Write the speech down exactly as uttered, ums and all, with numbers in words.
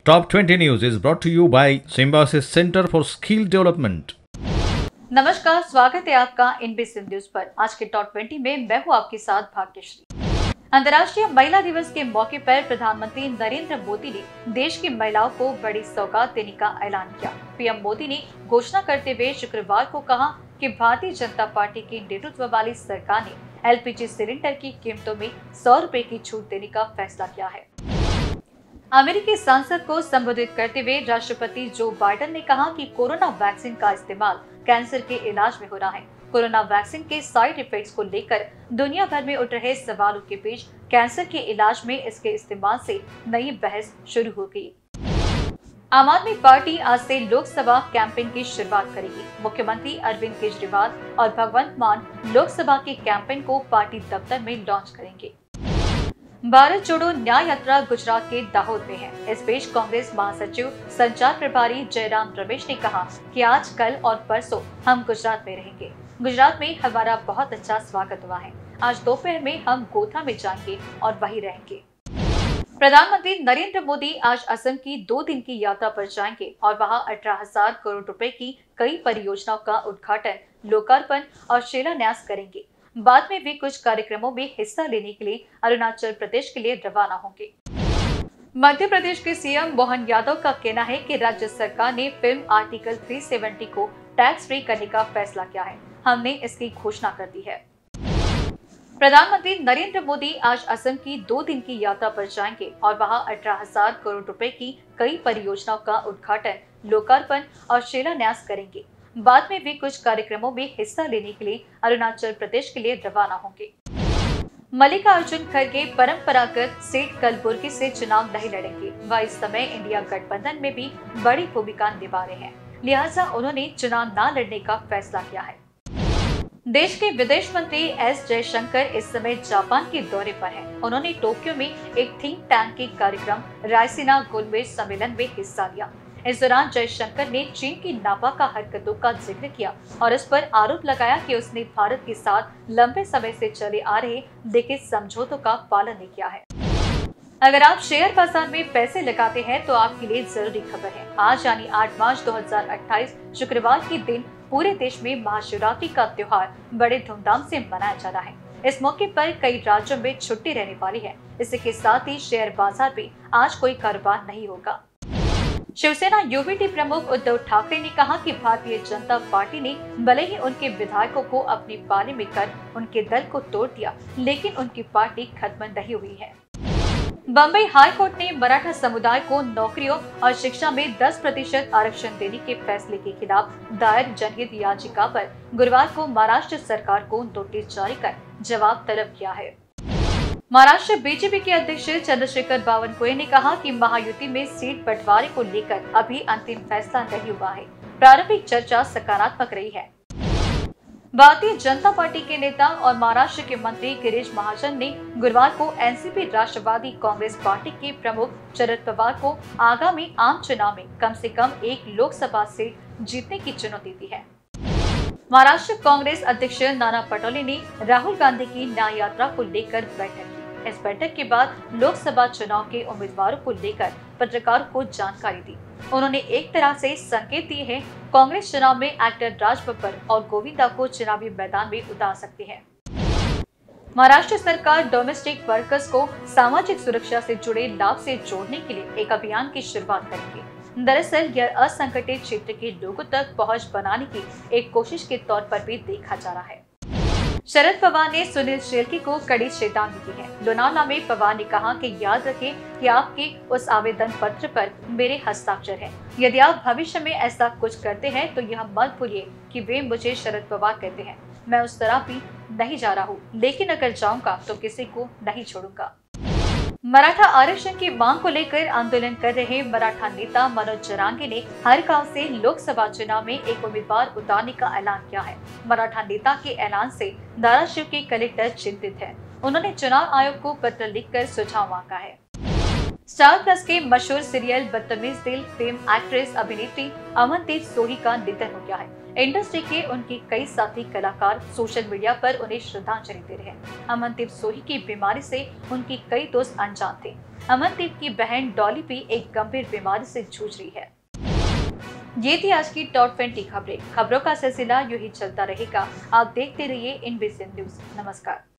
Top twenty News is brought to you by Symbiosis Center for Skill Development. नमस्कार, स्वागत है आपका इनबीसी news पर। आज के टॉप ट्वेंटी में मैं हूं आपके साथ भाग्यश्री। अंतर्राष्ट्रीय महिला दिवस के मौके पर प्रधानमंत्री नरेंद्र मोदी ने देश की महिलाओं को बड़ी सौगात देने का ऐलान किया। पीएम मोदी ने घोषणा करते हुए शुक्रवार को कहा कि भारतीय जनता पार्टी की नेतृत्व वाली सरकार ने एलपीजी सिलेंडर की कीमतों में सौ रुपए की छूट देने का फैसला किया है। अमेरिकी सांसद को संबोधित करते हुए राष्ट्रपति जो बाइडेन ने कहा कि कोरोना वैक्सीन का इस्तेमाल कैंसर के इलाज में हो रहा है। कोरोना वैक्सीन के साइड इफेक्ट्स को लेकर दुनिया भर में उठ रहे सवालों के बीच कैंसर के इलाज में इसके इस्तेमाल से नई बहस शुरू हो गई। आम आदमी पार्टी आज से लोकसभा कैंपेन की शुरुआत करेगी। मुख्यमंत्री अरविंद केजरीवाल और भगवंत मान लोकसभा के कैंपेन को पार्टी दफ्तर में लॉन्च करेंगे। भारत जोड़ो न्याय यात्रा गुजरात के दाहोद में है। इस बीच कांग्रेस महासचिव संचार प्रभारी जयराम रमेश ने कहा कि आज, कल और परसों हम गुजरात में रहेंगे। गुजरात में हमारा बहुत अच्छा स्वागत हुआ है। आज दोपहर में हम गोधरा में जाएंगे और वहीं रहेंगे। प्रधानमंत्री नरेंद्र मोदी आज असम की दो दिन की यात्रा पर जाएंगे और वहां अठारह हजार करोड़ रुपए की कई परियोजनाओं का उद्घाटन, लोकार्पण और शिलान्यास करेंगे। बाद में भी कुछ कार्यक्रमों में हिस्सा लेने के लिए अरुणाचल प्रदेश के लिए रवाना होंगे। मध्य प्रदेश के सीएम मोहन यादव का कहना है कि राज्य सरकार ने फिल्म आर्टिकल तीन सौ सत्तर को टैक्स फ्री करने का फैसला किया है। हमने इसकी घोषणा कर दी है। प्रधानमंत्री नरेंद्र मोदी आज असम की दो दिन की यात्रा पर जाएंगे और वहां अठारह हजार करोड़ रुपए की कई परियोजनाओं का उद्घाटन, लोकार्पण और शिलान्यास करेंगे। बाद में भी कुछ कार्यक्रमों में हिस्सा लेने के लिए अरुणाचल प्रदेश के लिए रवाना होंगे। मल्लिकार्जुन खड़गे परंपरागत सीट कलबुर्गी से चुनाव नहीं लड़ेंगे। वह इस समय इंडिया गठबंधन में भी बड़ी भूमिका निभा रहे हैं, लिहाजा उन्होंने चुनाव न लड़ने का फैसला किया है। देश के विदेश मंत्री एस जयशंकर इस समय जापान के दौरे पर हैं। उन्होंने टोक्यो में एक थिंक टैंक के कार्यक्रम रायसीना गोलमेज सम्मेलन में हिस्सा लिया। इस दौरान जयशंकर ने चीन की नापाक हरकतों का जिक्र किया और इस पर आरोप लगाया कि उसने भारत के साथ लंबे समय से चले आ रहे लिखित समझौतों का पालन नहीं किया है। अगर आप शेयर बाजार में पैसे लगाते हैं तो आपके लिए जरूरी खबर है। आज यानी आठ मार्च दो हजार अट्ठाईस शुक्रवार के दिन पूरे देश में महाशिवरात्रि का त्योहार बड़े धूमधाम से मनाया जा रहा है। इस मौके पर कई राज्यों में छुट्टी रहने वाली है। इसी के साथ ही शेयर बाजार में आज कोई कारोबार नहीं होगा। शिवसेना यूबीटी प्रमुख उद्धव ठाकरे ने कहा कि भारतीय जनता पार्टी ने भले ही उनके विधायकों को अपनी पाले में कर उनके दल को तोड़ दिया, लेकिन उनकी पार्टी खत्म नहीं हुई है। बम्बई हाई कोर्ट ने मराठा समुदाय को नौकरियों और शिक्षा में दस प्रतिशत आरक्षण देने के फैसले के खिलाफ दायर जनहित याचिका पर गुरुवार को महाराष्ट्र सरकार को नोटिस जारी कर जवाब तलब किया है। महाराष्ट्र बीजेपी के अध्यक्ष चंद्रशेखर बावनकुळे ने कहा कि महायुति में सीट बंटवारे को लेकर अभी अंतिम फैसला नहीं हुआ है। प्रारंभिक चर्चा सकारात्मक रही है। भारतीय जनता पार्टी के नेता और महाराष्ट्र के मंत्री गिरीश महाजन ने गुरुवार को एनसीपी राष्ट्रवादी कांग्रेस पार्टी के प्रमुख शरद पवार को आगामी आम चुनाव में कम से कम एक लोकसभा सीट जीतने की चुनौती दी है। महाराष्ट्र कांग्रेस अध्यक्ष नाना पटोले ने राहुल गांधी की न्याय यात्रा को लेकर बैठक की। इस बैठक के बाद लोकसभा चुनाव के उम्मीदवारों को लेकर पत्रकारों को जानकारी दी। उन्होंने एक तरह से संकेत दिए हैं कांग्रेस चुनाव में एक्टर राज बब्बर और गोविंदा को चुनावी मैदान में उतार सकती है। महाराष्ट्र सरकार डोमेस्टिक वर्कर्स को सामाजिक सुरक्षा से जुड़े लाभ से जोड़ने के लिए एक अभियान की शुरुआत करेंगे। दरअसल यह असंगठित क्षेत्र के लोगों तक पहुंच बनाने की एक कोशिश के तौर पर भी देखा जा रहा है। शरद पवार ने सुनील शेल्के को कड़ी चेतावनी दी है। लोनावला में पवार ने कहा कि याद रखें कि आपके उस आवेदन पत्र पर मेरे हस्ताक्षर हैं। यदि आप भविष्य में ऐसा कुछ करते हैं तो यह मत भूलिए कि वे मुझे शरद पवार कहते हैं। मैं उस तरह भी नहीं जा रहा हूँ, लेकिन अगर जाऊंगा तो किसी को नहीं छोड़ूंगा। मराठा आरक्षण की मांग को लेकर आंदोलन कर रहे मराठा नेता मनोज जरांगे ने हर गांव से लोकसभा चुनाव में एक उम्मीदवार उतारने का ऐलान किया है। मराठा नेता के ऐलान से धाराशिव के कलेक्टर चिंतित हैं। उन्होंने चुनाव आयोग को पत्र लिखकर सुझाव मांगा है। स्टार प्लस के मशहूर सीरियल बदतमीज दिल फेम एक्ट्रेस अभिनेत्री अमनदीप सोही का निधन हो गया है। इंडस्ट्री के उनके कई साथी कलाकार सोशल मीडिया पर उन्हें श्रद्धांजलि दे रहे हैं। अमनदीप सोही की बीमारी से उनकी कई दोस्त अनजान थे। अमनदीप की बहन डॉली भी एक गंभीर बीमारी से जूझ रही है। ये थी आज की टॉप ट्वेंटी खबरें। खबरों का सिलसिला यूं ही चलता रहेगा। आप देखते रहिए एनबीसी न्यूज। नमस्कार।